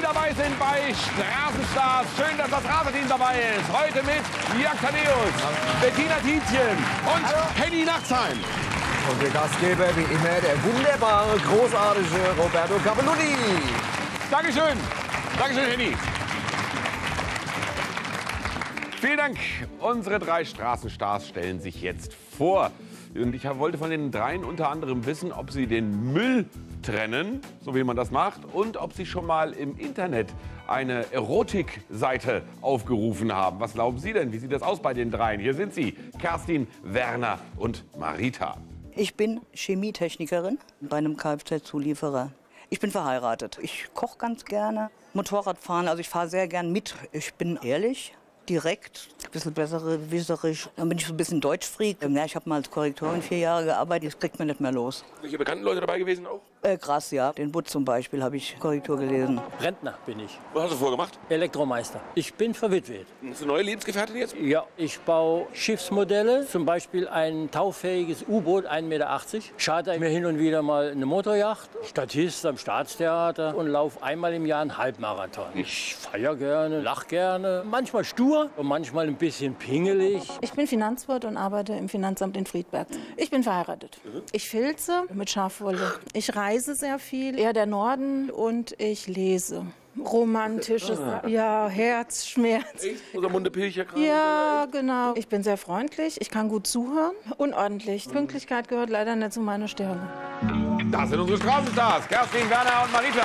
dabei sind bei Straßenstars. Schön, dass das Rasenteam dabei ist. Heute mit Jörg Thaddeus, Bettina Tietjen und Henny Nachtsheim. Und der Gastgeber, wie immer, der wunderbare, großartige Roberto Cavalluti. Dankeschön. Dankeschön, Henny. Vielen Dank. Unsere 3 Straßenstars stellen sich jetzt vor. Und ich wollte von den dreien unter anderem wissen, ob sie den Müll trennen, so wie man das macht, und ob sie schon mal im Internet eine Erotikseite aufgerufen haben. Was glauben Sie denn? Wie sieht das aus bei den dreien? Hier sind sie, Kerstin, Werner und Marita. Ich bin Chemietechnikerin bei einem Kfz-Zulieferer. Ich bin verheiratet. Ich koche ganz gerne. Motorradfahren, also ich fahre sehr gern mit. Ich bin ehrlich, direkt, ein bisschen besserwisserisch. Dann bin ich so ein bisschen Deutschfreak. Ja, ich habe mal als Korrektorin 4 Jahre gearbeitet, das kriegt man nicht mehr los. Welche bekannten Leute dabei gewesen auch? Krass, ja. Den Butt zum Beispiel habe ich Korrektur gelesen. Rentner bin ich. Was hast du vorgemacht? Elektromeister. Ich bin verwitwet. Ist eine neue Lebensgefährtin jetzt? Ja, ich baue Schiffsmodelle, zum Beispiel ein tauchfähiges U-Boot, 1,80 Meter. Charter mir hin und wieder mal eine Motorjacht, Statist am Staatstheater und laufe einmal im Jahr einen Halbmarathon. Ich feiere gerne, lache gerne, manchmal stur und manchmal ein bisschen pingelig. Ich bin Finanzwirt und arbeite im Finanzamt in Friedberg. Ich bin verheiratet. Ich filze mit Schafwolle. Ich reise sehr viel, eher der Norden, und ich lese. Romantisches, ja, Herzschmerz. Echt? Oder Mundepilcher gerade? Ja, genau. Ich bin sehr freundlich, ich kann gut zuhören und ordentlich. Pünktlichkeit gehört leider nicht zu meiner Stärke. Das sind unsere Straßenstars, Kerstin, Werner und Marita.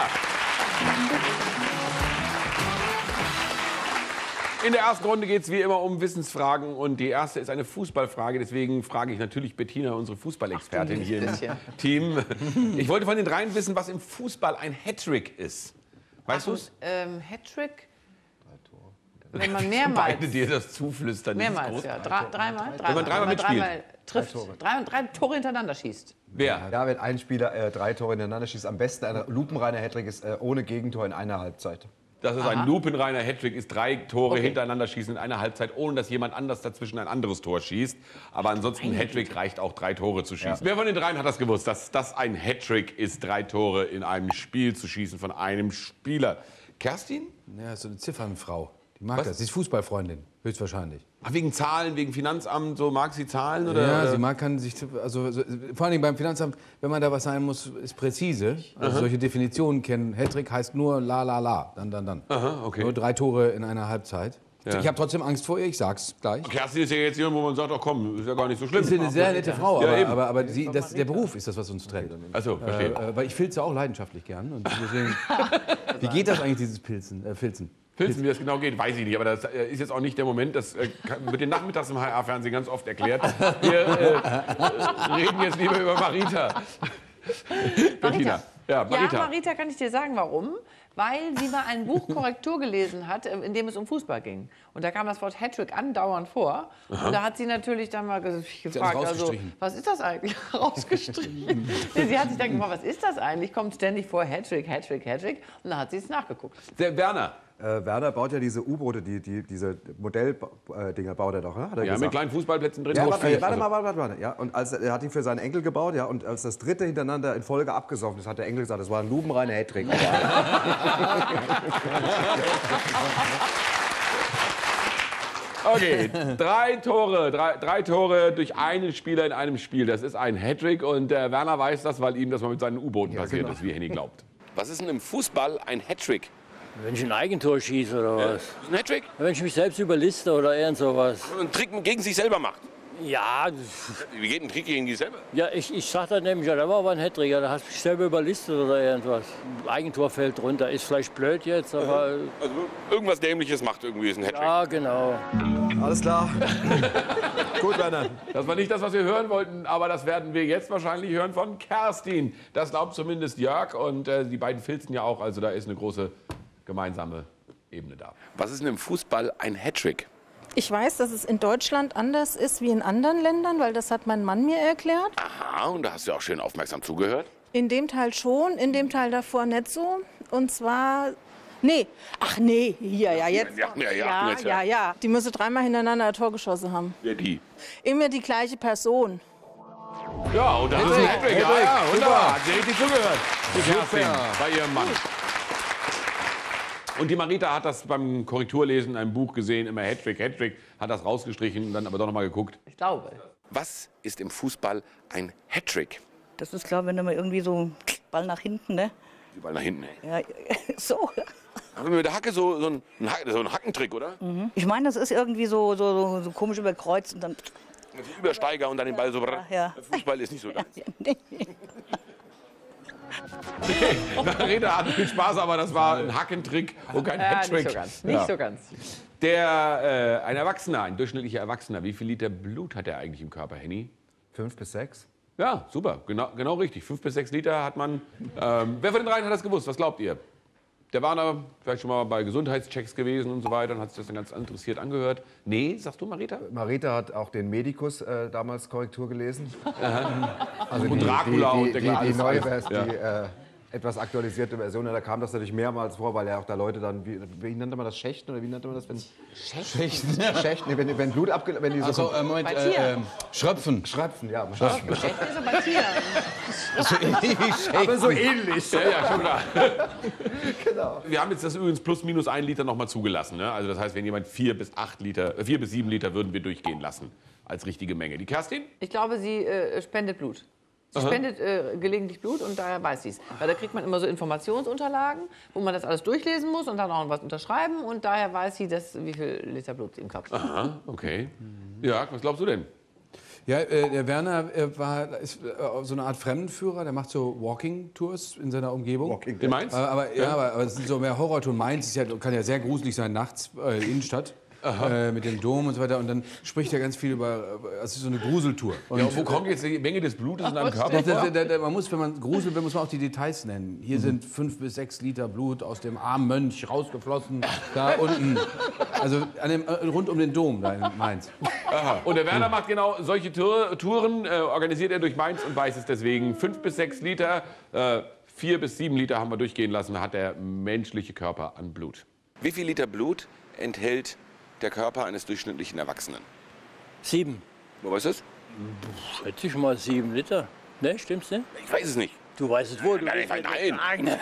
In der ersten Runde geht es wie immer um Wissensfragen und die erste ist eine Fußballfrage. Deswegen frage ich natürlich Bettina, unsere Fußballexpertin hier im Team. Ich wollte von den dreien wissen, was im Fußball ein Hattrick ist. Weißt du es? Hattrick? Wenn man mehrmals... Beide dir das zuflüstern. Mehrmals, ja. Dreimal? Wenn man dreimal mitspielt. Trifft. Drei Tore hintereinander schießt. Wer? Ja, wenn ein Spieler 3 Tore hintereinander schießt, am besten ein lupenreiner Hattrick ist ohne Gegentor in einer Halbzeit. Das ist ein lupenreiner Hattrick, ist 3 Tore hintereinander schießen in einer Halbzeit, ohne dass jemand anders dazwischen ein anderes Tor schießt. Aber ansonsten ein Hattrick reicht auch 3 Tore zu schießen. Ja. Wer von den dreien hat das gewusst, dass das ein Hattrick ist, 3 Tore in einem Spiel zu schießen von einem Spieler? Kerstin? Ja, so eine Ziffernfrau. Die mag das. Sie ist Fußballfreundin, höchstwahrscheinlich. Ach, wegen Zahlen, wegen Finanzamt, so mag sie Zahlen? Oder? Ja, kann sich, also vor allem beim Finanzamt, wenn man da was sein muss, ist präzise. Also solche Definitionen kennen. Hattrick heißt nur la la la, dann. Aha, okay. Nur 3 Tore in einer Halbzeit. Ja. Ich habe trotzdem Angst vor ihr, ich sag's gleich. Kerstin ist ja jetzt jemand, wo man sagt, ach komm, ist ja gar nicht so schlimm. Sie ist eine sehr nette Frau, ja, aber der Beruf ist das, was uns trennt. Ach so, verstehe. Weil ich filze auch leidenschaftlich gern. Und deswegen, wie geht das eigentlich, dieses Filzen? Filzen, wie das genau geht, weiß ich nicht. Aber das ist jetzt auch nicht der Moment. Das wird den nachmittags im HR-Fernsehen ganz oft erklärt. Wir reden jetzt lieber über Marita. Bettina. Ja, Marita. Ja, Marita, kann ich dir sagen, warum? Weil sie mal ein Buch Korrektur gelesen hat, in dem es um Fußball ging. Und da kam das Wort Hattrick andauernd vor. Und da hat sie natürlich dann mal gefragt, also, was ist das eigentlich? Rausgestrichen. Sie hat sich dann gefragt, was ist das eigentlich? Kommt ständig vor, Hattrick, Hattrick, Hattrick. Und dann hat sie es nachgeguckt. Der Werner. Werner baut ja diese U-Boote, diese Modelldinger baut er doch, ne? Hat er ja, mit kleinen Fußballplätzen drin. Ja, warte mal. Ja, und er hat ihn für seinen Enkel gebaut, ja, und als das 3. hintereinander in Folge abgesoffen ist, hat der Enkel gesagt, das war ein lupenreiner Hattrick. Okay, 3 Tore durch einen Spieler in einem Spiel. Das ist ein Hattrick und der Werner weiß das, weil ihm das mal mit seinen U-Booten passiert ist, wie Henny glaubt. Was ist denn im Fußball ein Hattrick? Wenn ich ein Eigentor schieße oder was? Ein Hattrick? Wenn ich mich selbst überliste oder irgend sowas. Ein Trick gegen sich selber macht. Ja. Wie geht ein Trick gegen dich selber? Ja, ich sag dann nämlich, ja, da war aber ein Hattrick, ja, da hast du dich selber überlistet oder irgendwas. Eigentor fällt runter, ist vielleicht blöd jetzt, aber... Also irgendwas Dämliches macht irgendwie ist ein Hattrick. Ja, genau. Alles klar. Gut, Werner. Das war nicht das, was wir hören wollten, aber das werden wir jetzt wahrscheinlich hören von Kerstin. Das glaubt zumindest Jörg und die beiden filzen ja auch, also da ist eine große gemeinsame Ebene da. Was ist denn im Fußball ein Hattrick? Ich weiß, dass es in Deutschland anders ist wie in anderen Ländern, weil das hat mein Mann mir erklärt. Aha, und da hast du auch schön aufmerksam zugehört. In dem Teil schon, in dem Teil davor nicht so. Und zwar... Nee, ach nee, hier, ja, jetzt. Ja. Die müssen 3-mal hintereinander ein Tor geschossen haben. Wer die? Immer die gleiche Person. Ja, und das ist ein Hattrick. Ja, wunderbar. Hat sie richtig zugehört. Die Kerstin bei ihrem Mann. Und die Marita hat das beim Korrekturlesen in einem Buch gesehen, immer Hattrick, Hattrick, hat das rausgestrichen und dann aber doch noch mal geguckt. Ich glaube. Was ist im Fußball ein Hattrick? Das ist klar, wenn du mal irgendwie so Ball nach hinten, ne? Überall nach hinten. Ey. Ja, so. Haben wir mit der Hacke so ein Hackentrick, oder? Ich meine, das ist irgendwie so komisch überkreuzt und dann. Also Übersteiger und dann den Ball so. Ja. Fußball ist nicht so deins. Marita hat viel Spaß, aber das war ein Hackentrick und kein Hattrick. Nicht so ganz. Nicht so ganz. Ein Erwachsener, ein durchschnittlicher Erwachsener, wie viel Liter Blut hat er eigentlich im Körper, Henny? 5 bis 6. Ja, super, genau richtig. 5 bis 6 Liter hat man. Wer von den dreien hat das gewusst? Was glaubt ihr? Der war da vielleicht schon mal bei Gesundheitschecks gewesen und so weiter und hat sich das dann ganz interessiert angehört. Nee, sagst du, Marita? Marita hat auch den Medikus damals Korrektur gelesen. Also Und Dracula und der die neue alles. Version, die etwas aktualisierte Version. Da kam das natürlich mehrmals vor, weil ja auch da Leute dann, wie nannte man das, Schächten oder wie nannte man das? Schächten? Schächten, nee, wenn Blut wenn die so Moment, Bei Tieren. Schröpfen. Schröpfen, ja. Echt ist er bei Tieren. Aber so ähnlich. Ja, schon klar. Genau. Wir haben jetzt das übrigens plus minus 1 Liter noch mal zugelassen. Ne? Also das heißt, wenn jemand 4 bis 7 Liter würden wir durchgehen lassen als richtige Menge. Die Kerstin? Ich glaube, sie spendet Blut. Sie spendet gelegentlich Blut und daher weiß sie es. Weil da kriegt man immer so Informationsunterlagen, wo man das alles durchlesen muss und dann auch was unterschreiben. Und daher weiß sie, wie viel Liter Blut sie im Körper hat. Aha, okay. Ja, was glaubst du denn? Ja, der Werner ist so eine Art Fremdenführer, der macht so Walking-Tours in seiner Umgebung. In Mainz? Aber es sind so mehr Horrortouren. Mainz kann ja sehr gruselig sein, nachts, Innenstadt. Mit dem Dom und so weiter. Und dann spricht er ganz viel über, es ist so eine Gruseltour. Und Ja, wo kommt jetzt die Menge des Blutes in deinem Körper vor? man muss, wenn man gruselt will, muss man auch die Details nennen. Hier sind 5 bis 6 Liter Blut aus dem armen Mönch rausgeflossen. Da unten. Also rund um den Dom da in Mainz. Aha. Und der Werner macht genau solche Touren, organisiert er durch Mainz und weiß es deswegen. 5 bis 6 Liter, 4 bis 7 Liter haben wir durchgehen lassen, hat der menschliche Körper an Blut. Wie viel Liter Blut enthält der Körper eines durchschnittlichen Erwachsenen? 7. Wo weißt du es? Schätze ich mal 7 Liter. Ne, stimmt's nicht? Ich weiß es nicht. Du weißt es wohl. Du Nein.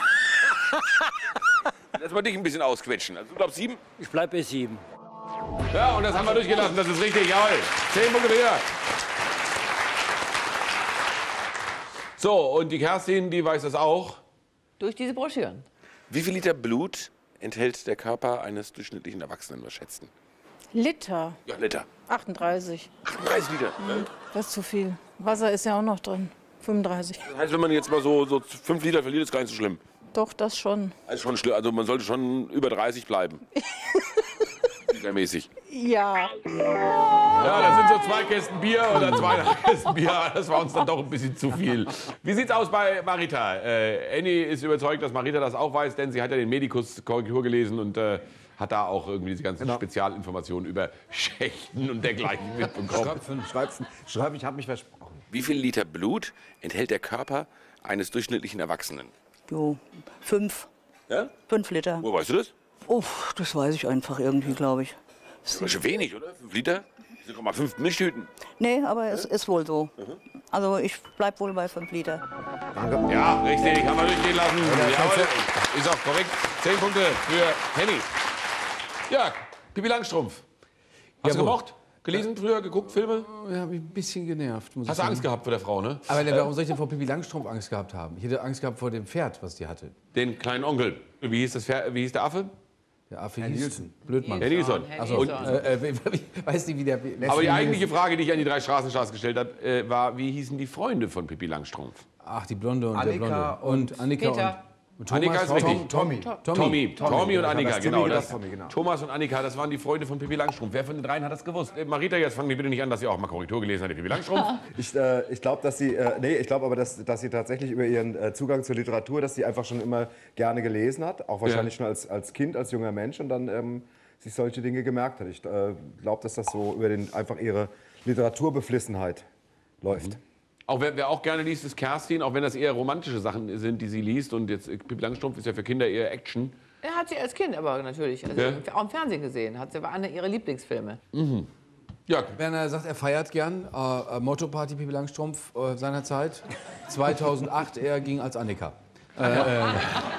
Lass mal dich ein bisschen ausquetschen. Also, du glaubst 7? Ich bleib bei 7. Ja, und das haben wir durchgelassen, das ist richtig, jawohl. 10 Punkte wieder. So, und die Kerstin, die weiß das auch. Durch diese Broschüren. Wie viel Liter Blut enthält der Körper eines durchschnittlichen Erwachsenen, was schätzen? Liter. Ja, Liter. 38. 38 Liter. Das ist zu viel. Wasser ist ja auch noch drin. 35. Das heißt, wenn man jetzt mal so 5 Liter verliert, ist gar nicht so schlimm. Doch, das schon. Also, schon schlimm. Also man sollte schon über 30 bleiben. Litermäßig. Ja. Ja, das sind so 2 Kästen Bier oder 2 Kästen Bier. Das war uns dann doch ein bisschen zu viel. Wie sieht's aus bei Marita? Annie ist überzeugt, dass Marita das auch weiß, denn sie hat ja den Medikus Korrektur gelesen und hat da auch irgendwie diese ganzen Spezialinformationen über Schächten und dergleichen mitbekommen. Schröpfen, ich habe mich versprochen. Wie viel Liter Blut enthält der Körper eines durchschnittlichen Erwachsenen? Jo, 5. Ja? 5 Liter. Wo weißt du das? Oh, das weiß ich einfach irgendwie, glaube ich. Das ist schon wenig, oder? 5 Liter? 5 Milchtüten. Nee, aber es ist wohl so. Also ich bleib wohl bei 5 Liter. Ja, richtig, haben wir durchgehen lassen. Jawohl, ist auch korrekt. 10 Punkte für Henny. Ja, Pippi Langstrumpf. Hast du gemocht? Gelesen früher, geguckt, Filme? Ja, mich ein bisschen genervt. Muss Hast ich du sagen. Angst gehabt vor der Frau, ne? Aber warum soll ich denn vor Pippi Langstrumpf Angst gehabt haben? Ich hätte Angst gehabt vor dem Pferd, was die hatte. Den kleinen Onkel. Wie hieß der Affe? Der Affe hieß Blödmann. Herr Nilsson. Also, ich weiß nicht, wie der... Aber die eigentliche Frage, die ich an die 3 Straßenstars gestellt habe, war, wie hießen die Freunde von Pippi Langstrumpf? Ach, die Blonde und Annika der Blonde. Und Annika Peter. und Annika ist richtig. Tommy. Tommy und Annika, genau. Tommy, genau. Thomas und Annika, das waren die Freunde von Pippi Langstrumpf. Wer von den dreien hat das gewusst? Marita, jetzt fangen wir bitte nicht an, dass Sie auch mal Korrektur gelesen hat, die Pippi Langstrumpf. Ich glaube, dass sie, ich glaube aber, dass sie tatsächlich über ihren Zugang zur Literatur, dass sie einfach schon immer gerne gelesen hat, auch wahrscheinlich schon als Kind, als junger Mensch und dann sich solche Dinge gemerkt hat. Ich glaube, dass das so über einfach ihre Literaturbeflissenheit läuft. Auch wer auch gerne liest, ist Kerstin, auch wenn das eher romantische Sachen sind, die sie liest. Und jetzt Pippi Langstrumpf ist ja für Kinder eher Action. Er hat sie als Kind aber natürlich auch im Fernsehen gesehen. War einer ihrer Lieblingsfilme. Ja, Werner sagt, er feiert gern. Motto-Party Pippi Langstrumpf seinerzeit. 2008 er ging als Annika.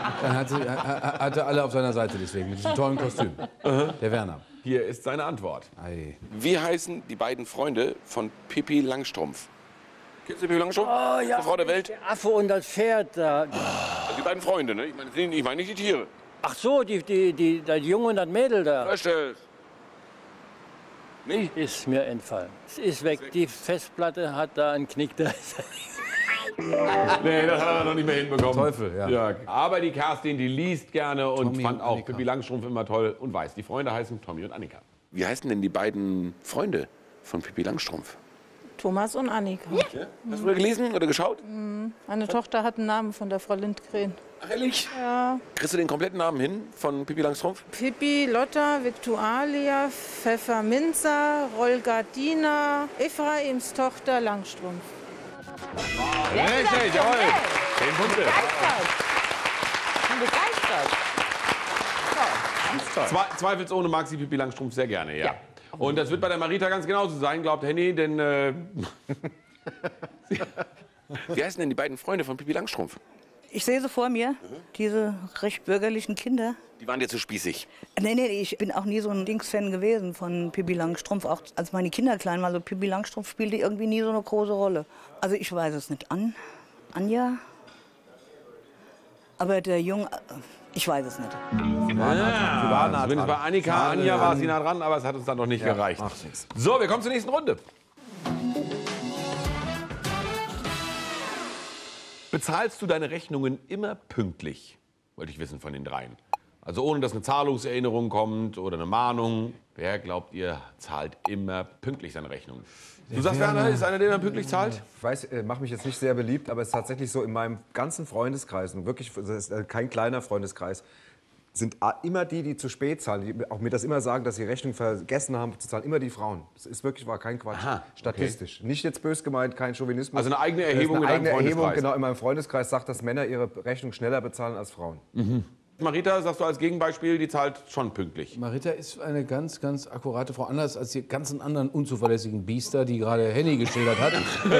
Dann hatte alle auf seiner Seite deswegen, mit diesem tollen Kostüm. Der Werner. Hier ist seine Antwort. Ei. Wie heißen die beiden Freunde von Pippi Langstrumpf? Kennst du Pippi Langstrumpf? Oh ja, Die Frau der Welt? der Affe und das Pferd da. Die beiden Freunde, ne? Ich meine nicht die Tiere. Ach so, das Junge und das Mädel da. Verstellt. Nee. Ist mir entfallen. Es ist weg. Die Festplatte hat da einen Knick. Da. Nee, das hat er noch nicht mehr hinbekommen. Teufel, ja. Jörg. Aber die Kerstin, die liest gerne und Tommy fand und auch Annika. Pippi Langstrumpf immer toll und weiß, die Freunde heißen Tommy und Annika. Wie heißen denn die beiden Freunde von Pippi Langstrumpf? Thomas und Annika. Ja? Hast du mal gelesen oder geschaut? Meine Tochter hat einen Namen von der Frau Lindgren. Ach, ehrlich? Ja. Kriegst du den kompletten Namen hin von Pippi Langstrumpf? Pippi, Lotta, Viktualia, Pfefferminzer, Rolgardina, Ephraims Tochter Langstrumpf. Richtig, jawohl. 10 Punkte. Begeistert. Zweifelsohne mag sie Pippi Langstrumpf sehr gerne, ja. Und das wird bei der Marita ganz genauso sein, glaubt Henny, denn Wie heißen denn die beiden Freunde von Pippi Langstrumpf? Ich sehe sie vor mir, diese recht bürgerlichen Kinder. Die waren dir zu spießig. Nee, ich bin auch nie so ein Dings-Fan gewesen von Pippi Langstrumpf. Auch als meine Kinder klein waren, so Pippi Langstrumpf spielte irgendwie nie so eine große Rolle. Also ich weiß es nicht. Anja? Aber der Junge, ich weiß es nicht. Sie war nah zumindest bei dran. Annika, Anja war sie nah dran, aber es hat uns dann noch nicht gereicht. Macht nichts. So, wir kommen zur nächsten Runde. Bezahlst du deine Rechnungen immer pünktlich? Wollte ich wissen von den dreien. Also ohne, dass eine Zahlungserinnerung kommt oder eine Mahnung. Wer, glaubt ihr, zahlt immer pünktlich seine Rechnungen? Du sagst, Werner ist einer, der immer pünktlich zahlt? Ich weiß, mache mich jetzt nicht sehr beliebt, aber es ist tatsächlich so in meinem ganzen Freundeskreis, und wirklich, das ist kein kleiner Freundeskreis, sind immer die zu spät zahlen, die auch mir das immer sagen, dass sie Rechnung vergessen haben zu zahlen, immer die Frauen. Das ist wirklich, war kein Quatsch. Aha, okay. Statistisch. Nicht jetzt bös gemeint, kein Chauvinismus. Also eine eigene Erhebung eine in deinem eigene Erhebung, Freundeskreis. genau, in meinem Freundeskreis sagt, dass Männer ihre Rechnung schneller bezahlen als Frauen. Marita, sagst du als Gegenbeispiel, die zahlt schon pünktlich. Marita ist eine ganz, ganz akkurate Frau. Anders als die ganzen anderen unzuverlässigen Biester, die gerade Henny geschildert hat,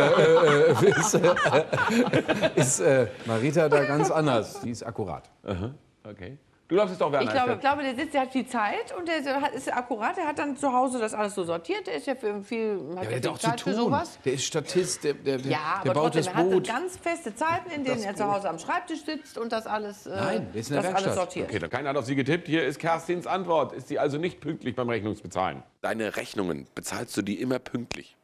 ist Marita da ganz anders. Die ist akkurat. Okay. Du glaubst es doch, Werner. Ich glaube, der hat viel Zeit und der ist akkurat. Der hat dann zu Hause das alles so sortiert. Der ist ja für viel Ja, der hat auch zu Zeit für tun. sowas. Der ist Statist, der Ja, aber baut trotzdem, das er Boot. hat ganz feste Zeiten, in denen er zu Hause am Schreibtisch sitzt und das alles, Nein, der ist in der das alles Werkstatt. sortiert. Okay, dann keiner hat auf sie getippt. Hier ist Kerstins Antwort. Ist sie also nicht pünktlich beim Rechnungsbezahlen? Deine Rechnungen, bezahlst du die immer pünktlich?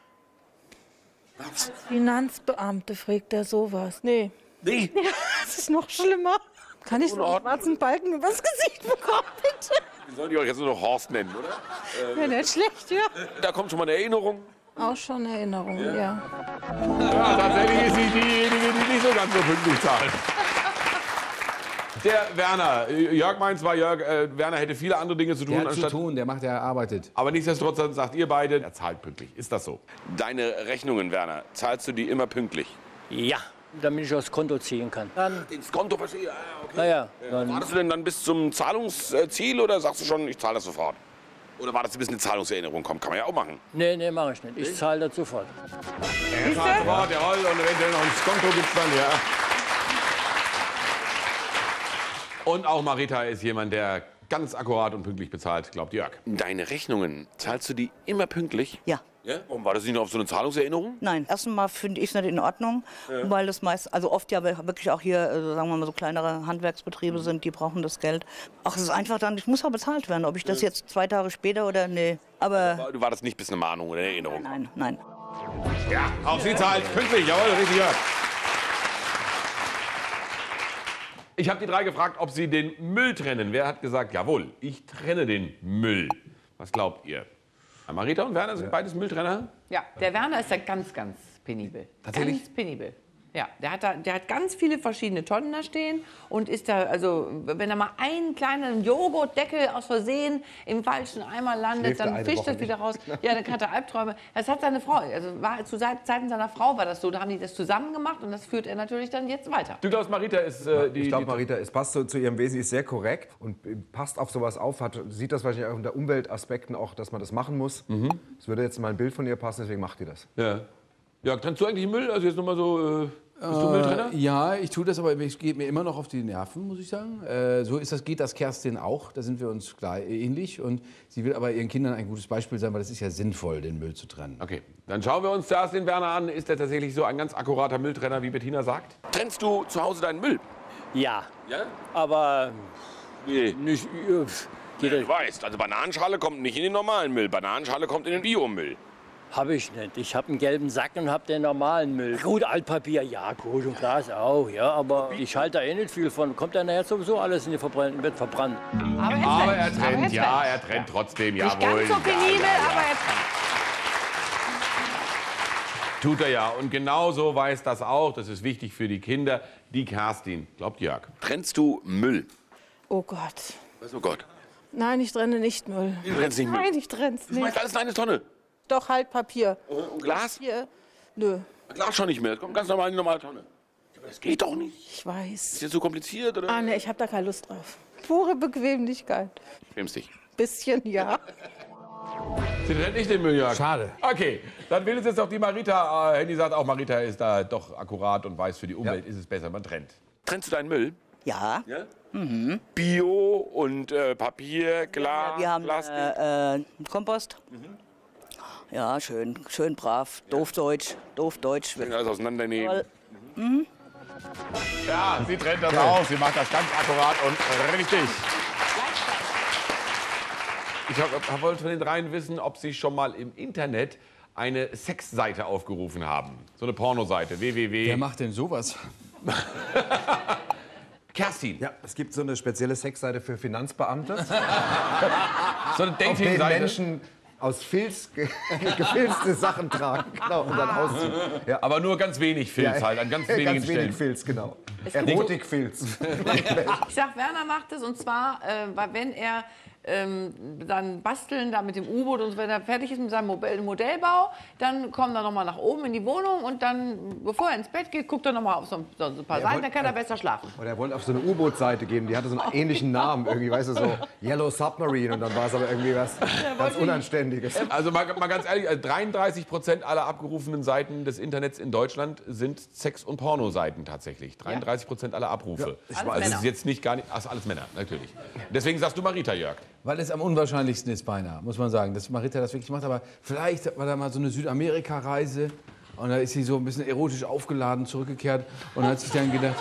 Finanzbeamte fragt er sowas. Nee. Nee. Das ist noch schlimmer. Kann ich so einen schwarzen Balken übers Gesicht bekommen, bitte? Wir sollen die euch jetzt nur noch Horst nennen, oder? Wäre nicht schlecht, ja. Da kommt schon mal eine Erinnerung. Auch schon Erinnerung, ja. Ja, tatsächlich ist sie diejenige, die nicht so ganz so pünktlich zahlt. Der Werner, Jörg meint zwar, Werner hätte viele andere Dinge zu tun, Der hat zu tun, der arbeitet. aber nichtsdestotrotz sagt ihr beide, er zahlt pünktlich. Ist das so? Deine Rechnungen, Werner, zahlst du die immer pünktlich? Ja, damit ich aufs Konto ziehen kann. Dann, Ins Konto verstehe. Ah, okay. naja, dann, Wartest du denn dann bis zum Zahlungsziel oder sagst du schon, ich zahle das sofort? Oder wartest du, bis eine Zahlungserinnerung kommt? Kann man ja auch machen. nee, mache ich nicht. Ich zahle das sofort. Er zahlt sofort, jawohl, und eventuell noch ins Konto gibt's dann, ja. Und auch Marita ist jemand, der ganz akkurat und pünktlich bezahlt, glaubt Jörg. Deine Rechnungen, zahlst du die immer pünktlich? Ja. Ja? Warum war das nicht noch auf so eine Zahlungserinnerung? Nein, erstmal finde ich es nicht in Ordnung, weil das meist, also oft ja wirklich auch hier, sagen wir mal, so kleinere Handwerksbetriebe sind, die brauchen das Geld. Ach, es ist einfach dann, ich muss auch bezahlt werden, ob ich das jetzt 2 Tage später oder nee. Aber Du wartest nicht bis eine Mahnung oder eine Erinnerung? nein. Ja, auch sie zahlt pünktlich, jawohl, richtig Jörg. Ich habe die 3 gefragt, ob sie den Müll trennen. Wer hat gesagt, jawohl, ich trenne den Müll? Was glaubt ihr? Marita und Werner sind beides Mülltrenner? Ja, der Werner ist da ganz, ganz penibel. Tatsächlich? Ganz penibel. Ja, der hat ganz viele verschiedene Tonnen da stehen und ist da, also wenn da mal einen kleinen Joghurtdeckel aus Versehen im falschen Eimer landet, Schläft er dann eine fischt Woche das wieder raus. Ja, dann hat er Albträume. Das hat seine Frau, also war zu Zeiten seiner Frau war das so, da haben die das zusammen gemacht und das führt er natürlich dann jetzt weiter. Du glaubst, Marita ist Ich glaube, Marita, es passt zu ihrem Wesen, ist sehr korrekt und passt auf sowas auf, sieht das wahrscheinlich auch unter Umweltaspekten auch, dass man das machen muss. Es würde jetzt mal ein Bild von ihr passen, deswegen macht die das. Ja. Jörg, trennst du eigentlich Müll? Also jetzt nochmal so... Bist du Mülltrenner? Ja, ich tue das, aber es geht mir immer noch auf die Nerven, muss ich sagen. So geht das Kerstin auch, da sind wir uns klar ähnlich. Und sie will aber ihren Kindern ein gutes Beispiel sein, weil es ist ja sinnvoll, den Müll zu trennen. Okay, dann schauen wir uns zuerst den Werner an. Ist er tatsächlich so ein ganz akkurater Mülltrenner, wie Bettina sagt? Trennst du zu Hause deinen Müll? Ja, Ja? aber Nee. nicht. Du weißt, also Bananenschale kommt nicht in den normalen Müll. Bananenschale kommt in den Biomüll. Habe ich nicht. Ich habe einen gelben Sack und habe den normalen Müll. Gut, Altpapier, ja, gut, und Glas auch, ja, aber ich halte da eh nicht viel von. Kommt dann nachher sowieso alles in die Verbrennung, wird verbrannt. Aber er trennt, ja, er trennt trotzdem, Nicht jawohl. ganz so penibel, aber er trennt. Tut er ja. Und genauso weiß das auch, das ist wichtig für die Kinder, die Kerstin. Glaubt Jörg. Trennst du Müll? Oh Gott. Was, oh Gott. Nein, ich trenne nicht Müll. Du trennst nicht Müll. Nein, ich trenn's Du schmeißt nicht. alles in eine Tonne. Doch, halt Papier. Und Glas? Hier. Nö, Glas schon nicht mehr. Das kommt ganz normal in die normale Tonne. Aber das geht doch nicht. ich weiß. Ist jetzt so kompliziert, oder? Ah, ne, ich habe da keine Lust drauf. Pure Bequemlichkeit. Schämst dich. Bisschen, ja. Sie trennt nicht den Müll, Jörg. Schade. Okay, dann will es jetzt doch die Marita. Henny sagt auch, Marita ist da doch akkurat und weiß, für die Umwelt ist es besser, man trennt. Trennst du deinen Müll? Ja, Ja? Bio und Papier, Glas, wir haben Plastik. Kompost. Ja, schön brav. Doof Deutsch. Alles auseinandernehmen. Ja, sie trennt das auch. Sie macht das ganz akkurat und richtig. Ich wollte von den dreien wissen, ob sie schon mal im Internet eine Sexseite aufgerufen haben. So eine Pornoseite. www. Wer macht denn sowas? Kerstin. Ja, es gibt so eine spezielle Sexseite für Finanzbeamte, So eine auf denen Dating-Seite. Menschen aus Filz gefilzte Sachen tragen, genau, und dann ausziehen. Ja. Aber nur ganz wenig Filz halt, an ganz wenigen Ganz wenig Stellen. Filz, genau. Erotikfilz. Ich sag, Werner macht es, und zwar, weil wenn er dann basteln da mit dem U-Boot und so, wenn er fertig ist mit seinem Modellbau, dann kommt er noch mal nach oben in die Wohnung und dann, bevor er ins Bett geht, guckt er noch mal auf so ein paar Seiten, dann kann er besser schlafen. Und er wollte auf so eine U-Boot-Seite geben, die hatte so einen ähnlichen Namen, irgendwie, weißt du, so Yellow Submarine, und dann war es aber irgendwie was ganz Unanständiges. Also mal ganz ehrlich, 33% aller abgerufenen Seiten des Internets in Deutschland sind Sex- und Pornoseiten tatsächlich. 33% aller Abrufe. Alles Also es Männer. ist jetzt nicht gar nicht, ach, alles Männer, natürlich. Deswegen sagst du Marita, Jörg. Weil es am unwahrscheinlichsten ist beinahe, muss man sagen, dass Marita das wirklich macht. Aber vielleicht war da mal so eine Südamerika-Reise und da ist sie so ein bisschen erotisch aufgeladen zurückgekehrt und hat sich dann gedacht,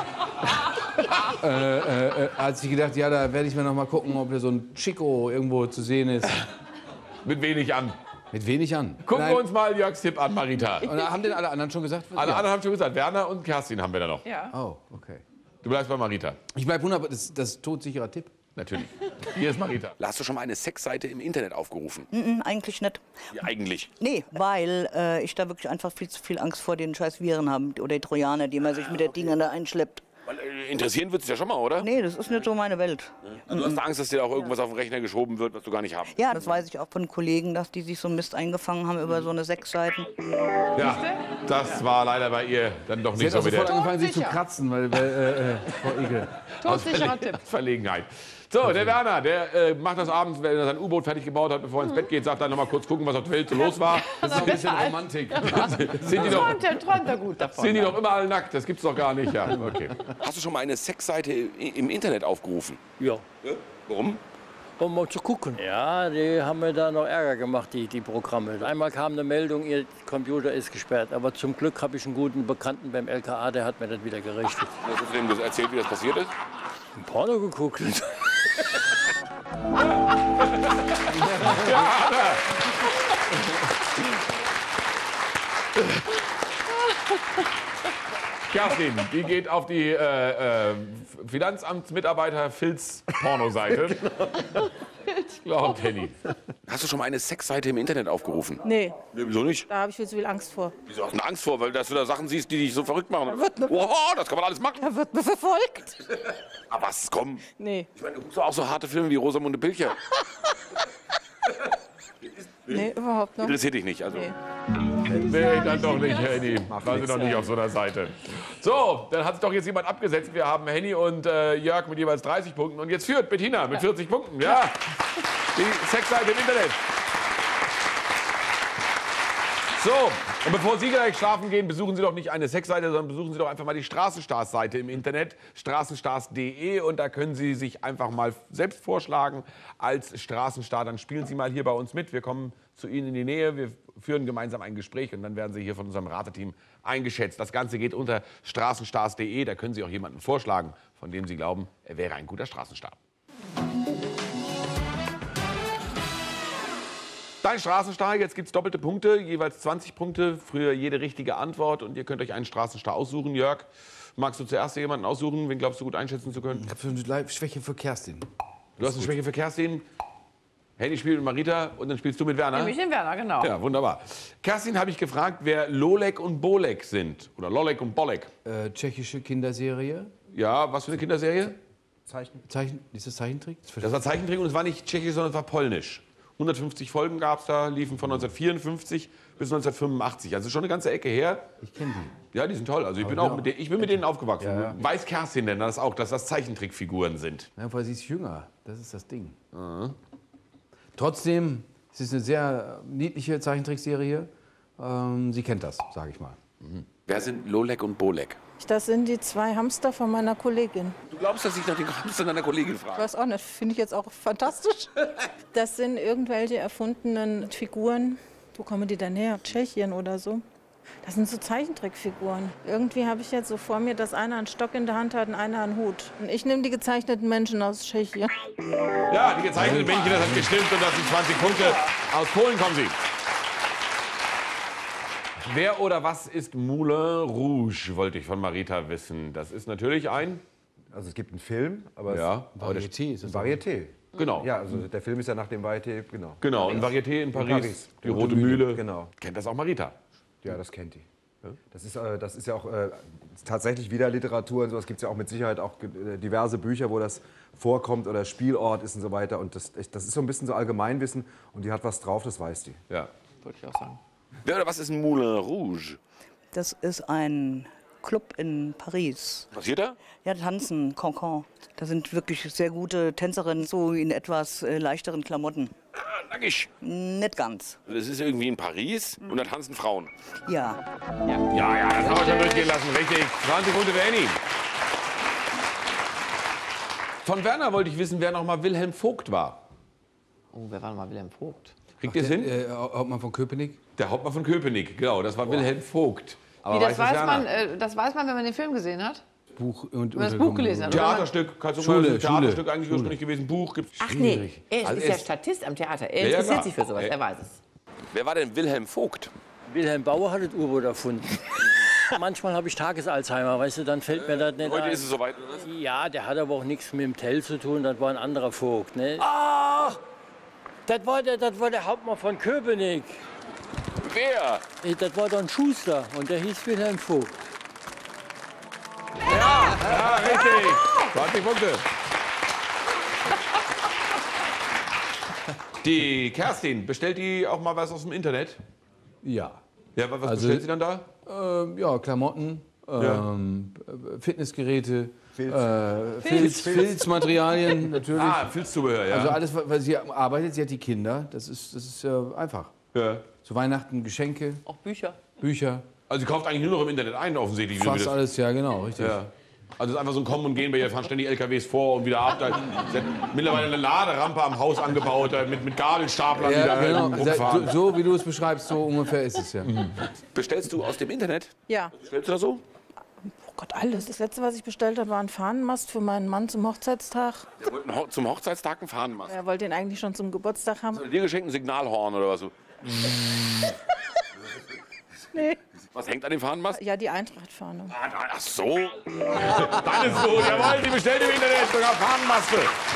ja, da werde ich mir noch mal gucken, ob da so ein Chico irgendwo zu sehen ist. Mit wenig an. Mit wenig an. Gucken Nein. wir uns mal Jörgs Tipp an, Marita. Und haben denn alle anderen schon gesagt? Alle Ja. anderen haben schon gesagt, Werner und Kerstin haben wir da noch. Ja. Oh, okay. Du bleibst bei Marita. Ich bleibe wunderbar, das ist todsicherer Tipp. Natürlich. Hier ist Marita. Hast du schon mal eine Sexseite im Internet aufgerufen? Eigentlich nicht. Ja, eigentlich. Nee, weil ich da wirklich einfach viel zu viel Angst vor den scheiß Viren habe oder die Trojaner, die man sich mit der Dinger da einschleppt. Weil, interessieren wird es ja schon mal, oder? Nee, das ist nicht so meine Welt. Also du hast Angst, dass dir da auch irgendwas auf den Rechner geschoben wird, was du gar nicht haben. Ja, das weiß ich auch von Kollegen, dass die sich so Mist eingefangen haben über so eine Sexseiten. Ja, das war leider bei ihr dann doch Sie nicht hat auch so mit sofort der angefangen, sich zu Todsicher. kratzen, weil Frau Ekel. Todsicherer Tipp. Verlegenheit. So, der Werner, der macht das abends, wenn er sein U-Boot fertig gebaut hat, bevor er ins Bett geht, sagt dann noch mal kurz gucken, was auf der Welt so los war. Das ist ein bisschen Romantik. Träumt er gut davon. Sind die doch immer alle nackt? Das gibt's doch gar nicht. Ja, okay. Hast du schon mal eine Sexseite im Internet aufgerufen? Ja. Warum? Um mal zu gucken. Ja, die haben mir da noch Ärger gemacht, die Programme. Einmal kam eine Meldung, Ihr Computer ist gesperrt. Aber zum Glück habe ich einen guten Bekannten beim LKA, der hat mir das wieder gerichtet. Hast du dem erzählt, wie das passiert ist? Ein Porno geguckt. Kerstin, die geht auf die Finanzamtsmitarbeiter Filz-Porno-Seite. Glaubt Henny. Hast du schon mal eine Sexseite im Internet aufgerufen? Nee, Nee, wieso nicht? da habe ich viel zu viel Angst vor. Wieso hast du Angst vor? Weil dass du da Sachen siehst, die dich so verrückt machen. Wow, das kann man alles machen. Er wird mir verfolgt. Aber was, komm. Nee, Ich meine, du guckst doch auch so harte Filme wie Rosamunde Pilcher. nee, überhaupt nicht. Interessiert dich nicht. Also. Nee. Nee, dann doch nicht, Henny. Waren Sie doch nicht auf so einer Seite. So, dann hat sich doch jetzt jemand abgesetzt. Wir haben Henny und Jörg mit jeweils 30 Punkten. Und jetzt führt Bettina mit 40 Punkten. Ja, die Sexseite im Internet. So, und bevor Sie gleich schlafen gehen, besuchen Sie doch nicht eine Sexseite, sondern besuchen Sie doch einfach mal die Straßenstars-Seite im Internet, straßenstars.de, und da können Sie sich einfach mal selbst vorschlagen als Straßenstar. Dann spielen Sie mal hier bei uns mit. Wir kommen zu Ihnen in die Nähe, wir führen gemeinsam ein Gespräch und dann werden Sie hier von unserem Rateteam eingeschätzt. Das Ganze geht unter straßenstars.de. Da können Sie auch jemanden vorschlagen, von dem Sie glauben, er wäre ein guter Straßenstar. Dein Straßenstar, jetzt gibt es doppelte Punkte, jeweils 20 Punkte für jede richtige Antwort. Und ihr könnt euch einen Straßenstar aussuchen. Jörg, magst du zuerst jemanden aussuchen? Wen glaubst du gut einschätzen zu können? Ich habe eine Schwäche für Kerstin. Du hast eine Schwäche für Kerstin. Henny spielt mit Marita und dann spielst du mit Werner. Nämlich den Werner, genau. Ja, wunderbar. Kerstin, habe ich gefragt, wer Lolek und Bolek sind. Oder Lolek und Bolek. Tschechische Kinderserie. Ja, was für eine Kinderserie? Ist das Zeichentrick? Das war Zeichentrick und es war nicht tschechisch, sondern es war polnisch. 150 Folgen gab es da, liefen von 1954 bis 1985. Also schon eine ganze Ecke her. Ich kenne die. Ja, die sind toll. Also ich bin mit denen aufgewachsen. Ja. Weiß Kerstin denn das auch, dass das Zeichentrickfiguren sind? Ja, weil sie ist jünger. Das ist das Ding. Trotzdem, es ist eine sehr niedliche Zeichentrickserie. Sie kennt das, sage ich mal. Wer sind Lolek und Bolek? Das sind die 2 Hamster von meiner Kollegin. Du glaubst, dass ich nach den Hamstern deiner Kollegin Ich frage? weiß auch nicht, finde ich jetzt auch fantastisch. Das sind irgendwelche erfundenen Figuren. Wo kommen die denn her? Tschechien oder so? Das sind so Zeichentrickfiguren. Irgendwie habe ich jetzt so vor mir, dass einer einen Stock in der Hand hat und einer einen Hut. Und ich nehme die gezeichneten Menschen aus Tschechien. Ja, die gezeichneten Männchen, das hat gestimmt und das sind 20 Punkte. Aus Polen kommen sie. Wer oder was ist Moulin Rouge, wollte ich von Marita wissen. Das ist natürlich ein... Also es gibt einen Film, aber Varieté ist es. Varieté. Genau. Ja, also der Film ist ja nach dem Varieté, genau. Genau, ein Varieté in Paris. Paris. Die Rote Mühle. Genau. Kennt das auch Marita? Ja, das kennt die. Das ist ja auch tatsächlich wieder Literatur und so. Es gibt ja auch mit Sicherheit auch diverse Bücher, wo das vorkommt oder Spielort ist und so weiter. Und das ist so ein bisschen so Allgemeinwissen und die hat was drauf, das weiß die. Ja. Wollte ich auch sagen. Wer oder was ist ein Moulin Rouge? Das ist ein Club in Paris. Was passiert da? Ja, tanzen, Cancan. Da sind wirklich sehr gute Tänzerinnen, so in etwas leichteren Klamotten. Nackig. Nicht ganz. Das ist irgendwie in Paris und da tanzen Frauen. Ja. Ja, das haben wir schon durchgehen lassen. Richtig. 20 Punkte für Annie. Von Werner wollte ich wissen, wer noch mal Wilhelm Vogt war. Oh, wer war noch mal Wilhelm Vogt? Kriegt ihr es hin? Hauptmann von Köpenick. Der Hauptmann von Köpenick, genau. Das war Wilhelm Vogt. Aber Wie, das Werner? das weiß man, wenn man den Film gesehen hat? Buch und Wenn man das Buch gelesen hat. Theaterstück, kannst du Schule, mal ein Theaterstück Schule. eigentlich ursprünglich gewesen. Buch gibt's. Ach nee, er Also ist ja es- Statist am Theater. Er Ja, interessiert klar. sich für sowas, er weiß es. Wer war denn Wilhelm Vogt? Wilhelm Bauer hat das U-Boot erfunden. Manchmal habe ich Tagesalzheimer, weißt du, dann fällt mir das nicht Heute ein. ist es soweit, oder was? Ja, der hat aber auch nichts mit dem Tell zu tun, das war ein anderer Vogt. Ne? Ach, das war der Hauptmann von Köpenick. Wer? Das war doch ein Schuster und der hieß Wilhelm Vogt. Ja, richtig. 20 Punkte. Die Kerstin, bestellt die auch mal was aus dem Internet? Ja. Ja, was Also- bestellt sie dann da? Ja, Klamotten, Fitnessgeräte, Filz. Filzmaterialien natürlich. Filzzubehör, ja. Also alles, weil sie arbeitet, sie hat die Kinder. Das ist einfach. ja. Zu Weihnachten Geschenke, Auch Bücher. Bücher, Also sie kauft eigentlich nur noch im Internet ein, offensichtlich. wie fast das- alles, ja genau, richtig. Ja. Also es ist einfach so ein Kommen und Gehen, bei ihr fahren ständig LKWs vor und wieder ab. Sie hat mittlerweile eine Laderampe am Haus angebaut, mit Gabelstaplern, die Ja, da genau. rumfahren. So wie du es beschreibst, so ungefähr ist es ja. Bestellst du aus dem Internet? Ja. Bestellst du da so? Oh Gott, alles. Das letzte, was ich bestellt habe, war ein Fahnenmast für meinen Mann zum Hochzeitstag. Der wollte zum Hochzeitstag einen Fahnenmast. Er wollte ihn eigentlich schon zum Geburtstag haben. Hat er dir geschenkt ein Signalhorn oder was? Nee. Was hängt an dem Fahnenmast? Ja, die Eintracht-Fahne. Ach so. Dann ist gut, jawohl, die bestellt im Internet sogar Fahnenmaste.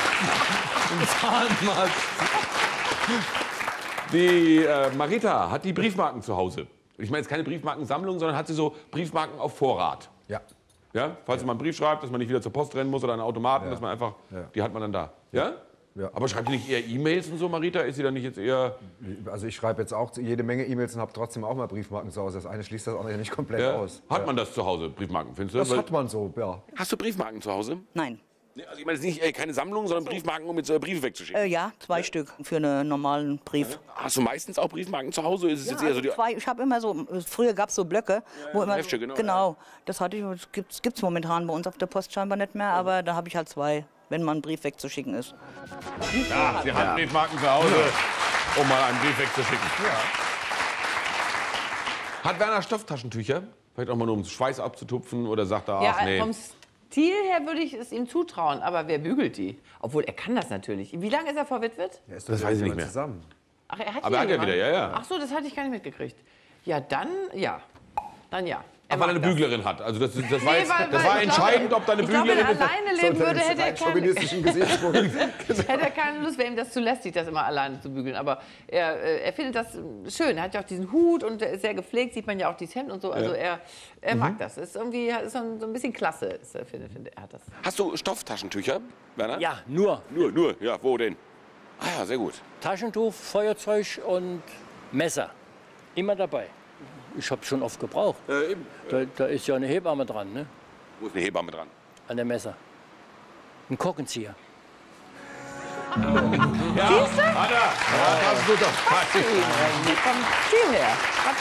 Die Marita hat die Briefmarken zu Hause. Ich meine jetzt keine Briefmarkensammlung, sondern hat sie so Briefmarken auf Vorrat. Ja. Ja? Falls man einen Brief schreibt, dass man nicht wieder zur Post rennen muss oder einen Automaten, dass man einfach, die hat man dann da. Ja? Ja. Aber schreibt die nicht eher E-Mails und so, Marita? Ist sie dann nicht jetzt eher... Also ich schreibe jetzt auch jede Menge E-Mails und habe trotzdem auch mal Briefmarken zu Hause. Das eine schließt das andere nicht komplett Ja? aus. Hat man das zu Hause, Briefmarken, findest du? Das Weil- hat man so, ja. Hast du Briefmarken zu Hause? Nein. Nee, also ich meine, es ist nicht keine Sammlung, sondern Briefmarken, um mit Briefe wegzuschicken. Ja, 2 Stück für einen normalen Brief. Hast du meistens auch Briefmarken zu Hause? Ist es jetzt eher so die Ich habe immer so, früher gab es so Blöcke, wo immer Heftchen, genau. genau, das hatte ich, gibt's momentan bei uns auf der Post scheinbar nicht mehr, aber da habe ich halt 2, wenn mal ein Brief wegzuschicken ist. Ja, Sie haben Briefmarken zu Hause, um mal einen Brief wegzuschicken. Hat Werner Stofftaschentücher? Vielleicht auch mal nur, um Schweiß abzutupfen oder sagt er, Ja, ach nee. vom Stil her würde ich es ihm zutrauen, aber wer bügelt die? Obwohl, er kann das natürlich. Wie lange ist er verwitwet? Das weiß ich nicht mehr. Zusammen. Ach, er hat Aber er hat ja jemanden? wieder, ja. Ach so, das hatte ich gar nicht mitgekriegt. Ja, dann ja. Dann ja. Ach, weil er eine mag das. Büglerin hat. Also das war, jetzt, weil das war ich entscheidend, glaube, ob da eine ich glaube, Büglerin wenn er alleine leben würde, hätte er chauvinistischen Gesichtspunkt. hätte er keine Lust, wäre ihm das zu lästig, das immer alleine zu bügeln. Aber er findet das schön. Er hat ja auch diesen Hut und er ist sehr gepflegt, sieht man ja auch dieses Hemd und so. Also er mag das. Ist irgendwie ist so ein bisschen klasse, finde er hat das. Hast du Stofftaschentücher, Werner? Ja, nur Nur. Ja, wo denn? Ah ja, sehr gut. Taschentuch, Feuerzeug und Messer. Immer dabei. Ich habe schon oft gebraucht. Eben. Da ist ja eine Hebamme dran, ne? Wo ist eine Hebamme dran? An der Messer. Ein Korkenzieher. Ja, hat er. Ja, das ist gut. Vom Stil her.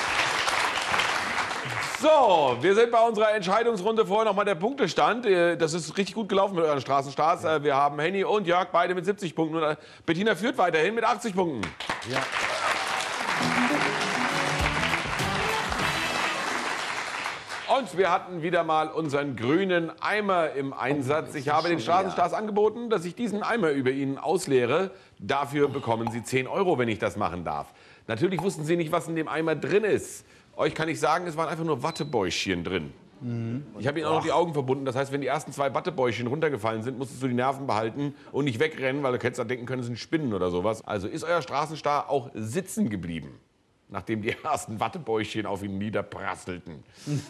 So, wir sind bei unserer Entscheidungsrunde. Vorher noch mal der Punktestand. Das ist richtig gut gelaufen mit euren Straßenstars. Wir haben Henny und Jörg beide mit 70 Punkten. Und Bettina führt weiterhin mit 80 Punkten. Ja. Und wir hatten wieder mal unseren grünen Eimer im Einsatz. Ich habe den Straßenstars angeboten, dass ich diesen Eimer über Ihnen ausleere. Dafür bekommen Sie 10 €, wenn ich das machen darf. Natürlich wussten Sie nicht, was in dem Eimer drin ist. Euch kann ich sagen, es waren einfach nur Wattebäuschen drin. Ich habe Ihnen auch noch die Augen verbunden. Das heißt, wenn die ersten 2 Wattebäuschen runtergefallen sind, musstest du die Nerven behalten und nicht wegrennen, weil du hättest dann denken können, es sind Spinnen oder sowas. Also ist euer Straßenstar auch sitzen geblieben, nachdem die ersten Wattebäuschen auf ihn niederprasselten.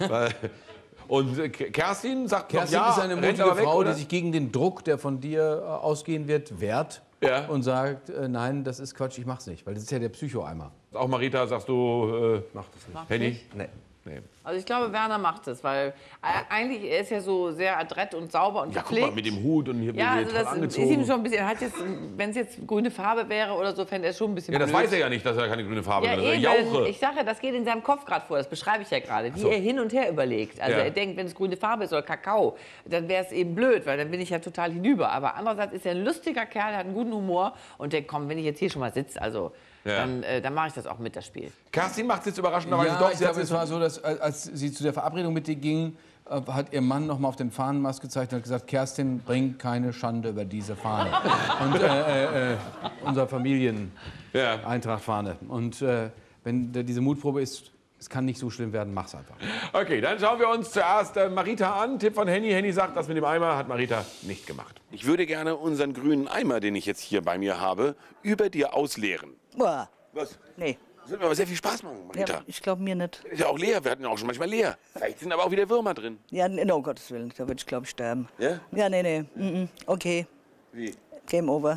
Und Kerstin sagt Kerstin noch ja, ist eine rennt mutige aber weg, Frau, oder? die sich gegen den Druck, der von dir ausgehen wird, wehrt. Ja. Und sagt, nein, das ist Quatsch, ich mach's nicht. Weil das ist ja der Psychoeimer. Auch Marita, sagst du, Macht das nicht. Henny? Nee. Nee. Also ich glaube, Werner macht es, weil eigentlich er ist ja so sehr adrett und sauber und Ja, guck gepflegt. mal, mit dem Hut und hier Ja, also toll das ist angezogen. ihm schon ein bisschen, er hat jetzt, wenn es jetzt grüne Farbe wäre oder so, fände er es schon ein bisschen Ja, das blöd. weiß er ja nicht, dass er keine grüne Farbe Ja, hat. Das ist eben. ja Jauche. Ich sage ja, das geht in seinem Kopf gerade vor, das beschreibe ich ja gerade, wie so. er hin und her überlegt. Also Ja. er denkt, wenn es grüne Farbe ist oder Kakao, dann wäre es eben blöd, weil dann bin ich ja total hinüber. Aber andererseits ist er ein lustiger Kerl, hat einen guten Humor und denkt, komm, wenn ich jetzt hier schon mal sitze, also Ja. dann mache ich das auch mit, das Spiel. Kerstin macht es jetzt überraschenderweise Ja, doch. ich Sie hat glaube, es war so, dass als sie zu der Verabredung mit dir ging, hat ihr Mann noch mal auf den Fahnenmast gezeigt und hat gesagt, Kerstin, bring keine Schande über diese Fahne. Und unser Familien-Eintracht-Fahne. Und wenn diese Mutprobe ist, es kann nicht so schlimm werden, mach's einfach. Okay, dann schauen wir uns zuerst Marita an. Tipp von Henny. Henny sagt, das mit dem Eimer hat Marita nicht gemacht. Ich würde gerne unseren grünen Eimer, den ich jetzt hier bei mir habe, über dir ausleeren. Boah, Was? nee, Das wird mir aber sehr viel Spaß machen, ja, Marita. ich glaube mir nicht. Ist ja auch leer, wir hatten ja auch schon manchmal leer. Vielleicht sind aber auch wieder Würmer drin. Ja, no, um Gottes Willen, da würde ich, glaube ich, sterben. Ja? Ja, nee. Okay, Wie? Game over.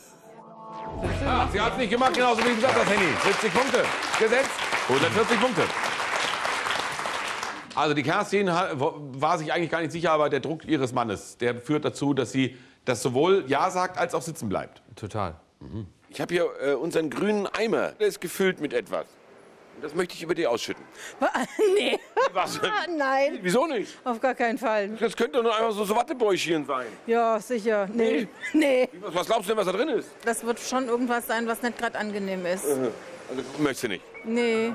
Ah, sie hat es nicht gemacht, genauso wie gesagt das Henny. 70 Punkte. Gesetzt. 140 Punkte. Also die Kerstin war sich eigentlich gar nicht sicher, aber der Druck ihres Mannes, der führt dazu, dass sie das sowohl Ja sagt, als auch sitzen bleibt. Total. Ich habe hier unseren grünen Eimer. Der ist gefüllt mit etwas. Und das möchte ich über dir ausschütten. Nee, Was? nein, Wieso nicht? auf gar keinen Fall. Das könnte doch nur einfach so Wattebäuschen sein. Ja, sicher. Nee. Nee, Was glaubst du denn, was da drin ist? das wird schon irgendwas sein, was nicht gerade angenehm ist. Also möchtest du nicht. Nee.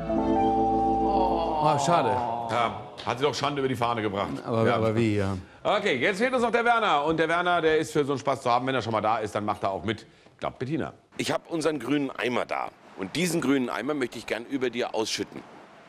Oh, schade. Ja, hat sie doch Schande über die Fahne gebracht. Aber wie, ja. Okay, jetzt fehlt uns noch der Werner. Und der Werner, der ist für so einen Spaß zu haben. Wenn er schon mal da ist, dann macht er auch mit. Ich glaube, Bettina. Ich habe unseren grünen Eimer da. Und diesen grünen Eimer möchte ich gern über dir ausschütten.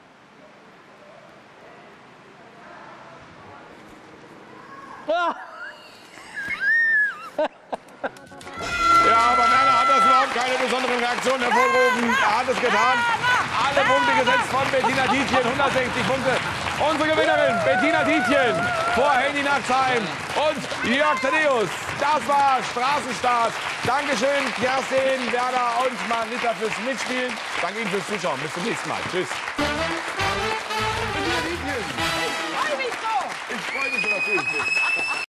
Ja, aber Werner hat das überhaupt keine besondere Reaktion hervorgerufen. Er hat es getan. Alle Punkte gesetzt von Bettina Tietjen, 160 Punkte. Unsere Gewinnerin, Bettina Tietjen, vor Henny Nachtsheim und Jörg Thaddeus. Das war Straßenstart. Dankeschön, Kerstin, Werner und Marita fürs Mitspielen. Danke Ihnen fürs Zuschauen. Bis zum nächsten Mal. Tschüss. Ich freue mich so. Ich freue mich so, dass du